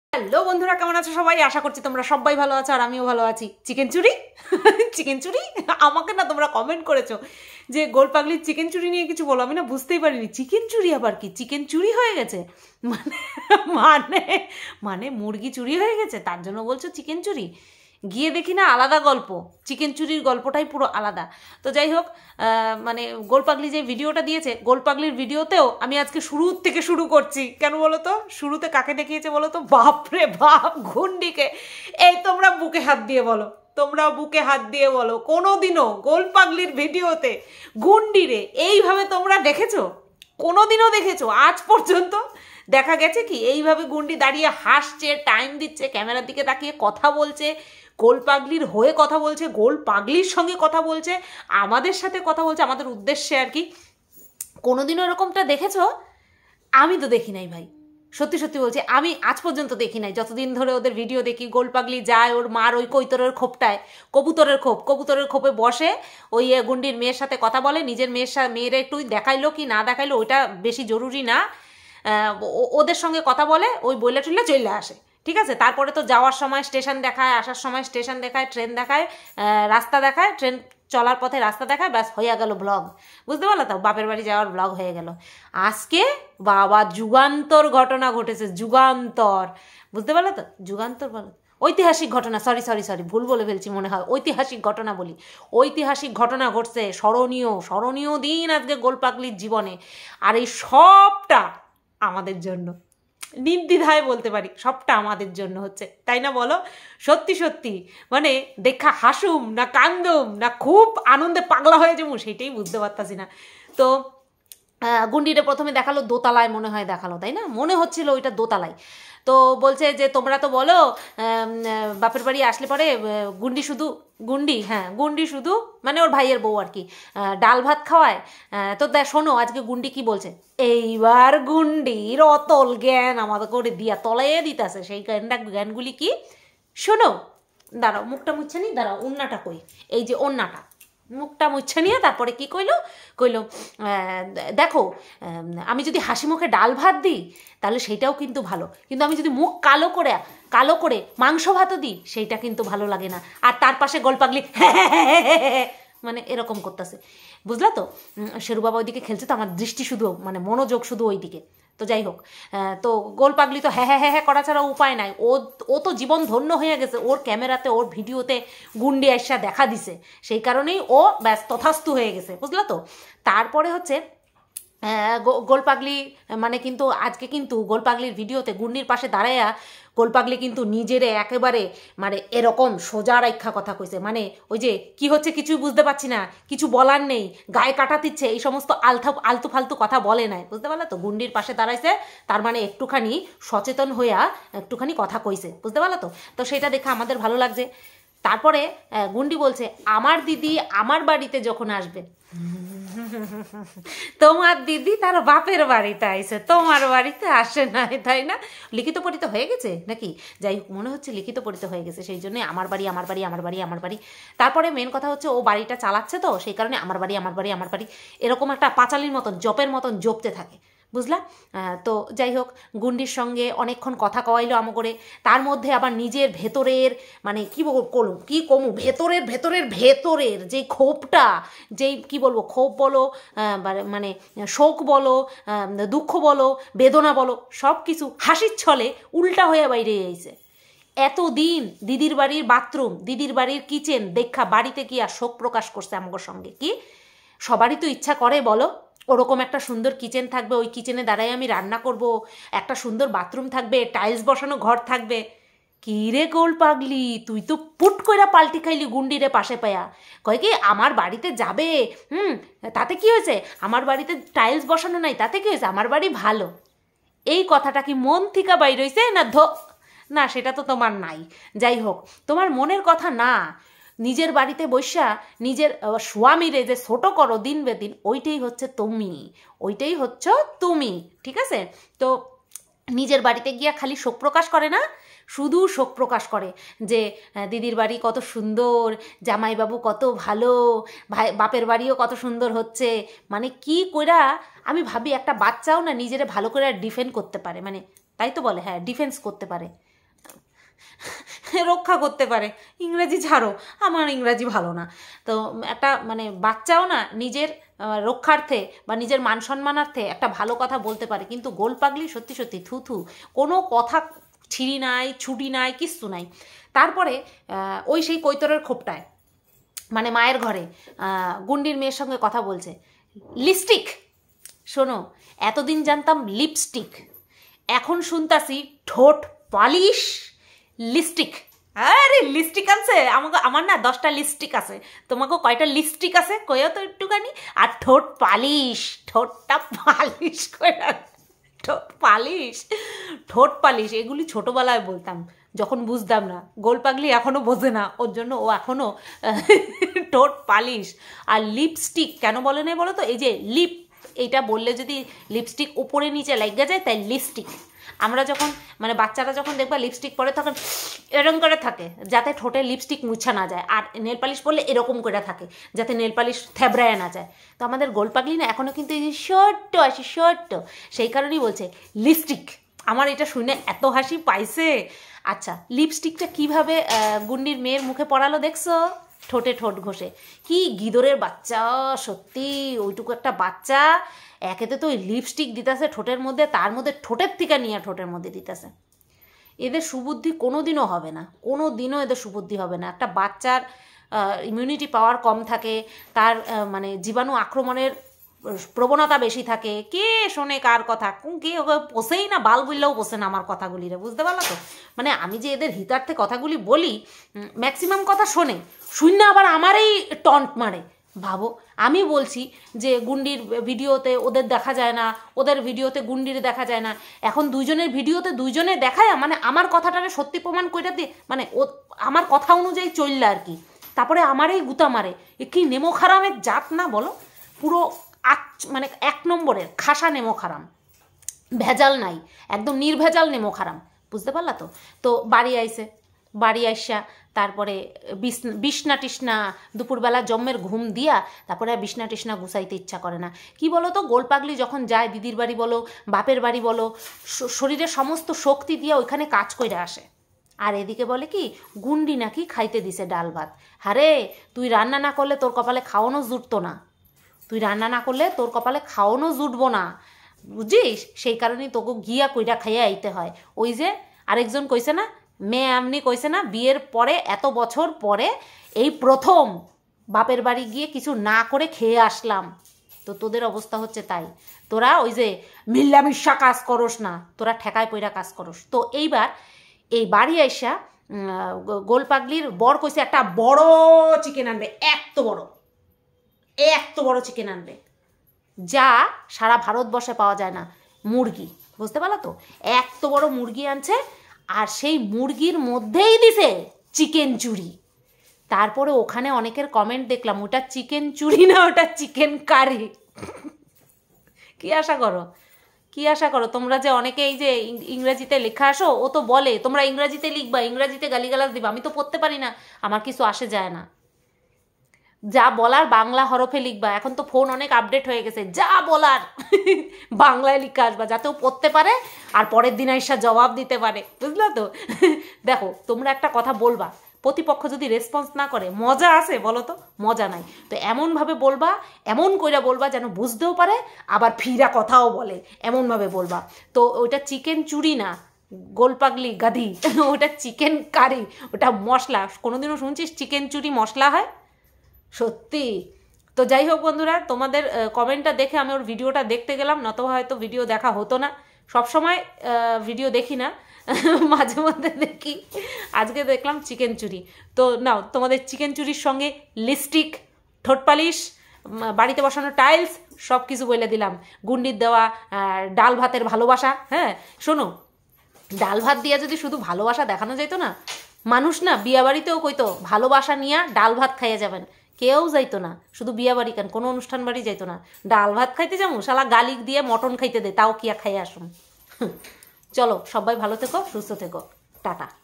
Hello বন্ধুরা, কেমন আছো সবাই? আশা করছি তোমরা সবাই ভালো আছো আর আমিও ভালো আছি। চিকেন চুরি চিকেন চুরি আমাকে না তোমরা কমেন্ট করেছো যে গোলপাগলির চিকেন চুরি নিয়ে কিছু বলো। আমি না বুঝতেই পারিনি চিকেন চুরি আবার কি, চিকেন চুরি হয়ে গেছে মানে মানে মানে মুরগি চুরি হয়ে গেছে তার জন্য বলছো চিকেন চুরি? গিয়ে দেখি না আলাদা গল্প, চিকেন চুরির গল্পটাই পুরো আলাদা। তো যাই হোক, মানে গোলপাগলি যে ভিডিওটা দিয়েছে, গোলপাগলির ভিডিওতেও আমি আজকে শুরুর থেকে শুরু করছি। কেন বলো তো? শুরুতে কাকে দেখিয়েছে বলো তো? বাপরে বাপ, ঘুন্ডিকে। এই তোমরা বুকে হাত দিয়ে বলো, তোমরা বুকে হাত দিয়ে বলো, কোনোদিনও গোলপাগলির ভিডিওতে গুন্ডিরে এইভাবে তোমরা দেখেছো? কোনোদিনও দেখেছো? আজ পর্যন্ত দেখা গেছে কি এইভাবে গুন্ডি দাঁড়িয়ে হাসছে, টাইম দিচ্ছে, ক্যামেরার দিকে তাকিয়ে কথা বলছে, গোলপাগলির হয়ে কথা বলছে, গোলপাগলির সঙ্গে কথা বলছে, আমাদের সাথে কথা বলছে, আমাদের উদ্দেশ্যে আর কি? কোনোদিনও এরকমটা দেখেছো? আমি তো দেখি নাই ভাই, সত্যি সত্যি বলছি, আমি আজ পর্যন্ত দেখি নাই। যতদিন ধরে ওদের ভিডিও দেখি, গোলপাগলি যায় ওর মার ওই কৈতরের খোপটায়, কবুতরের খোপে বসে ওই গুন্ডির মেয়ের সাথে কথা বলে। নিজের মেয়ের একটু দেখাইলো কি না দেখাইলো ওইটা বেশি জরুরি না, ওদের সঙ্গে কথা বলে, ওই বইলে টুলে চলে আসে, ঠিক আছে? তারপরে তো যাওয়ার সময় স্টেশন দেখায়, আসার সময় স্টেশন দেখায়, ট্রেন দেখায়, রাস্তা দেখায়, ট্রেন চলার পথে রাস্তা দেখায়, ব্যাস হয়ে গেল ব্লগ। বুঝতে পারলো তো? বাপের বাড়ি যাওয়ার ব্লগ হয়ে গেল। আজকে বাবা যুগান্তর ঘটনা ঘটেছে, যুগান্তর। বুঝতে পারলো তো? যুগান্তর বলো, ঐতিহাসিক ঘটনা, সরি সরি সরি ভুল বলে ফেলছি মনে হয়, ঐতিহাসিক ঘটনা বলি। ঐতিহাসিক ঘটনা ঘটছে, স্মরণীয় দিন আজকে গোলপাগলির জীবনে। আর এই সবটা আমাদের জন্য, নির্দ্বিধায় বলতে পারি সবটা আমাদের জন্য হচ্ছে, তাই না বলো? সত্যি সত্যি মানে দেখা হাসুম না কান্দুম না খুব আনন্দে পাগলা হয়ে যাবো সেইটাই বুঝতে পারতাছি না। তো গুন্ডিটা প্রথমে দেখালো দোতলায়, মনে হয় দেখালো, তাই না? মনে হচ্ছিল ওইটা দোতলায়। তো বলছে যে তোমরা তো বলো বাপের বাড়ি আসলে পরে গুন্ডি শুধু মানে ওর ভাইয়ের বউ আর কি ডাল ভাত খাওয়ায়। তো শোনো আজকে গুন্ডি কি বলছে। এইবার গুন্ডির অতল জ্ঞান আমাদের করে দিয়া তলাইয়ে দিতেছে। সেই জ্ঞানগুলি কি শোনো। দাঁড়াও, মুখটা মুচ্ছে নি, দাঁড়াও, ওন্নাটা কই, এই যে ওন্নাটা, মুখটা মুচ্ছে নিয়ে তারপরে কি কইলো দেখো, আমি যদি হাসি মুখে ডাল ভাত দিই তাহলে সেইটাও কিন্তু ভালো, কিন্তু আমি যদি মুখ কালো করে মাংস ভাতও দিই সেইটা কিন্তু ভালো লাগে না। আর তার পাশে গোলপাগলি মানে এরকম করতেছে, বুঝলা তো? শেরু বাবা ওইদিকে খেলছে, তো আমার দৃষ্টি শুধু মানে মনোযোগ শুধু ওই দিকে। তো যাই হোক, তো গোলপাগলি তো হ্যাঁ করা ছাড়া উপায় নাই। ও তো জীবন ধন্য হয়ে গেছে, ওর ক্যামেরাতে ওর ভিডিওতে গুন্ডি আইসা দেখা দিছে, সেই কারণেই ও ব্যাস তথাস্তু হয়ে গেছে, বুঝলা তো? তারপরে হচ্ছে গোলপাগলি মানে কিন্তু আজকে কিন্তু গোলপাগলির ভিডিওতে গুন্ডির পাশে দাঁড়াইয়া গোলপাগলি কিন্তু নিজেরে একেবারে মানে এরকম সোজা রাইখা কথা কইছে। মানে ওই যে কি হচ্ছে কিছুই বুঝতে পারছি না, কিছু বলার নেই, গায়ে কাটা দিচ্ছে, এই সমস্ত আলতু ফালতু কথা বলে নাই, বুঝতে পারলে তো? গুন্ডির পাশে দাঁড়াইছে, তার মানে একটুখানি সচেতন হইয়া একটুখানি কথা কইছে, বুঝতে পারলো তো? তো সেটা দেখে আমাদের ভালো লাগছে। তারপরে গুন্ডি বলছে আমার দিদি আমার বাড়িতে যখন আসবে, তোমার দিদি তার বাপের বাড়িতে আইছে, তোমার বাড়িতে আসে নাই, তাই না? লিখিত পরিত হয়ে গেছে নাকি? যাই হোক, মনে হচ্ছে লিখিত পরিত হয়ে গেছে, সেই জন্যই আমার বাড়ি। তারপরে মেন কথা হচ্ছে ও বাড়িটা চালাচ্ছে, তো সেই কারণে আমার বাড়ি এরকম একটা পাঁচালির মতন জপের মতন জপতে থাকে, বুঝলা? তো যাই হোক, গুন্ডির সঙ্গে অনেকক্ষণ কথা কওয়াইলো আমো করে। তার মধ্যে আবার নিজের ভেতরের মানে কি কমু ভেতরের যে ক্ষোভটা, যেই কি বলবো, ক্ষোভ বলো মানে শোক বলো, দুঃখ বলো, বেদনা বলো, সব কিছু হাসির ছলে উল্টা হয়ে বাইরে এসেছে। এতদিন দিদির বাড়ির বাথরুম, দিদির বাড়ির কিচেন দেখা বাড়িতে গিয়া শোক প্রকাশ করছে আমার সঙ্গে। কি সবারই তো ইচ্ছা করে বলো, ওরকম একটা সুন্দর কিচেন থাকবে, ওই কিচেনে দাঁড়াই আমি রান্না করব, একটা সুন্দর বাথরুম থাকবে, টাইলস বসানো ঘর থাকবে। কি রে গোলপাগলি, তুই তো পুট কইরা পাল্টি খাইলি গুন্ডিরে পাশে পায়া। কয় কি আমার বাড়িতে যাবে, তাতে কি হয়েছে, আমার বাড়িতে টাইলস বসানো নাই তাতে কি হয়েছে, আমার বাড়ি ভালো। এই কথাটা কি মন থেকে বাইর হইছে না? সেটা তো তোমার নাই। যাই হোক, তোমার মনের কথা না, নিজের বাড়িতে বসা নিজের স্বামীরে যে ছোট করো দিন বেদিন, ওইটাই হচ্ছে তুমি, ঠিক আছে? তো নিজের বাড়িতে গিয়া খালি শোক প্রকাশ করে না, শুধু শোক প্রকাশ করে যে দিদির বাড়ি কত সুন্দর, জামাইবাবু কত ভালো, বাপের বাড়িও কত সুন্দর হচ্ছে। মানে কি কইরা আমি ভাবি একটা বাচ্চাও না নিজেরে ভালো করে ডিফেন্ড করতে পারে, মানে তাই তো বলে, হ্যাঁ ডিফেন্স করতে পারে। রক্ষা করতে পারে। ইংরেজি ছাড়ো, আমার ইংরাজি ভালো না। তো একটা মানে বাচ্চাও না নিজের রক্ষার্থে বা নিজের মান সম্মানার্থে একটা ভালো কথা বলতে পারে, কিন্তু গোলপাগলি সত্যি সত্যি থুথু, কোনো কথা ছিঁড়ি নাই, ছুটি নাই, কিচ্ছু নাই। তারপরে ওই সেই কৈতরের খোপটায় মানে মায়ের ঘরে গুন্ডির মেয়ের সঙ্গে কথা বলছে। লিপস্টিক, শোনো, এতদিন জানতাম লিপস্টিক, এখন শুনতাছি ঠোঁট পালিশ লিপস্টিক। আরে লিপস্টিক আনছে আমাকে, আমার না 10টা লিপস্টিক আছে, তোমাকে কয়টা লিপস্টিক আছে কইও তো একটুখানি। আর ঠোঁট পালিশ, ঠোঁটটা পালিশ করে, ঠোঁট পালিশ, ঠোঁট পালিশ, এগুলি ছোটোবেলায় বলতাম যখন বুঝতাম না। গোলপাগলি এখনও বোঝে না, ওর জন্য ও এখনও ঠোঁট পালিশ। আর লিপস্টিক কেন বলে নেই বলো তো, এই যে লিপ, এইটা বললে যদি লিপস্টিক উপরে নিচে লেগে যায় তাই লিপস্টিক। আমরা যখন মানে বাচ্চারা যখন দেখবা লিপস্টিক পরে তখন এরকম করে থাকে যাতে ঠোঁটে লিপস্টিক মুছা না যায়, আর নেল পালিশ পরলে এরকম করে থাকে যাতে নেল পালিশ থেবড়ায় না যায়। তো আমাদের গোলপাগলি না এখনও কিন্তু এই যে ছোট্ট আছে, ছোট্ট, সেই কারণেই বলছে লিপস্টিক। আমার এটা শুনে এত হাসি পাইছে। আচ্ছা, লিপস্টিকটা কিভাবে গুন্ডির মেয়ের মুখে পড়ালো দেখছো? ঠোঁটে ঠোঁট ঘষে। কি গিদরের বাচ্চা সত্যি, ওইটুকু একটা বাচ্চা একেতে তো ওই লিপস্টিক দিতেছে ঠোঁটের মধ্যে, তার মধ্যে ঠোঁটের থেকে নিয়ে ঠোঁটের মধ্যে দিতেছে। এদের সুবুদ্ধি কোনো দিনও হবে না, কোনো দিনও এদের সুবুদ্ধি হবে না। একটা বাচ্চার ইমিউনিটি পাওয়ার কম থাকে, তার মানে জীবাণু আক্রমণের প্রবণতা বেশি থাকে। কে শোনে কার কথা? কে ওকে পোষেই না, বাল বললেও পোষে না আমার কথাগুলি রে, বুঝতে পারলো তো? মানে আমি যে এদের হিতার্থে কথাগুলি বলি, ম্যাক্সিমাম কথা শোনে, শূন্য আবার আমারই টন্ট মারে। ভাবো, আমি বলছি যে গুন্ডির ভিডিওতে ওদের দেখা যায় না, ওদের ভিডিওতে গুন্ডির দেখা যায় না, এখন দুইজনের ভিডিওতে দুইজনে দেখায়, মানে আমার কথাটারে সত্যি প্রমাণ করে দিয়ে, মানে ও আমার কথা অনুযায়ী চললে আর কি, তারপরে আমারই গুতা মারে। এ কি নেমো খারামের জাত না বলো? পুরো মানে 1 নম্বরের খাসা নেমো খারাম, ভেজাল নাই, একদম নির্ভেজাল নেমো খারাম, বুঝতে পারলা তো? তো বাড়ি আইসে, বাড়ি আইসা তারপরে বিছনা টিসনা দুপুরবেলা জম্মের ঘুম দিয়া তারপরে বিছনা টিসনা গুছাইতে ইচ্ছা করে না। কি বলো তো, গোলপাগলি যখন যায় দিদির বাড়ি বলো, বাপের বাড়ি বলো, শরীরের সমস্ত শক্তি দিয়ে ওইখানে কাজ করে আসে। আর এদিকে বলে কি গুন্ডি নাকি খাইতে দিছে ডাল ভাত। হারে, তুই রান্না না করলে তোর কপালে খাওয়ানো জুটতো না, তুই রান্না না করলে তোর কপালে খাওয়ানো জুটবো না, বুঝিস? সেই কারণেই তোকে গিয়া কইরা খাইয়া আইতে হয়। ওই যে আরেকজন কইছে না, মেয়ে এমনি কইছে না, বিয়ের পরে এত বছর পরে এই প্রথম বাপের বাড়ি গিয়ে কিছু না করে খেয়ে আসলাম। তো তোদের অবস্থা হচ্ছে তাই, তোরা ওই যে মিল্লামিশা কাজ করস না, তোরা ঠেকায় পইরা কাজ করস। তো এইবার এই বাড়ি আইসা গোলপাগলির বর কইছে একটা বড় চিকেন আনবে, এত বড় চিকেন আনবে, যা সারা ভারতবর্ষে পাওয়া যায় না, মুরগি, বুঝতে পারলো তো? এত বড় মুরগি আনছে, আর সেই মুরগির মধ্যেই দিছে চিকেন চুরি। তারপরে ওখানে অনেকের কমেন্ট দেখলাম, ওটা চিকেন চুরি না, ওটা চিকেন কারি। কি আশা করো তোমরা যে অনেকে এই যে ইংরেজিতে লেখা আসো, ও তো বলে তোমরা ইংরেজিতে লিখবা, ইংরেজিতে গালিগালাজ দিবা, আমি তো পড়তে পারি না, আমার কিছু আসে যায় না। যা বলার বাংলা হরফে লিখবা, এখন তো ফোন অনেক আপডেট হয়ে গেছে, যা বলার বাংলায় লিখে আসবা, যাতে ও পড়তে পারে আর পরের দিন এসে জবাব দিতে পারে, বুঝলো তো? দেখো, তোমরা একটা কথা বলবা, প্রতিপক্ষ যদি রেসপন্স না করে মজা আছে বলো তো? মজা নাই। তো এমনভাবে বলবা, এমন কইরা বলবা যেন বুঝতেও পারে আবার ফিরা কথাও বলে, এমনভাবে বলবা। তো ওইটা চিকেন চুরি না, গোলপাগলি গাধি, ওটা চিকেন কারি, ওটা মশলা। কোনোদিনও শুনছিস চিকেন চুরি মশলা হয়? সত্যি। তো যাই হোক বন্ধুরা, তোমাদের কমেন্টটা দেখে আমি ওর ভিডিওটা দেখতে গেলাম, নতুবা হয়তো ভিডিও দেখা হতো না। সবসময় ভিডিও দেখি না, মাঝে মধ্যে দেখি, আজকে দেখলাম চিকেন চুরি। তো নাও, তোমাদের চিকেন চুরির সঙ্গে লিপস্টিক, ঠোঁট পালিশ, বাড়িতে বসানো টাইলস সব কিছু বলে দিলাম। গুন্ডির দেওয়া ডাল ভাতের ভালোবাসা। হ্যাঁ শোনো, ডাল ভাত দিয়ে যদি শুধু ভালোবাসা দেখানো যেত না, মানুষ না বিয়া বাড়িতেও কইতো ভালোবাসা নিয়ে ডাল ভাত খাইয়ে যাবেন, কেউ যাইতো না। শুধু বিয়া বাড়ি কেন, কোনো অনুষ্ঠান বাড়ি যাইতো না, ডাল ভাত খাইতে যাবো, শালা গালি দিয়ে মটন খাইতে দে, তাও কিয়া খাইয়ে আসুন। চলো, সবাই ভালো থেকো, সুস্থ থেকো, টাটা।